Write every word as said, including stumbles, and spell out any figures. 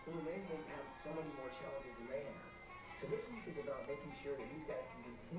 who amazingly have so many more challenges than they have. So this week is about making sure that these guys can continue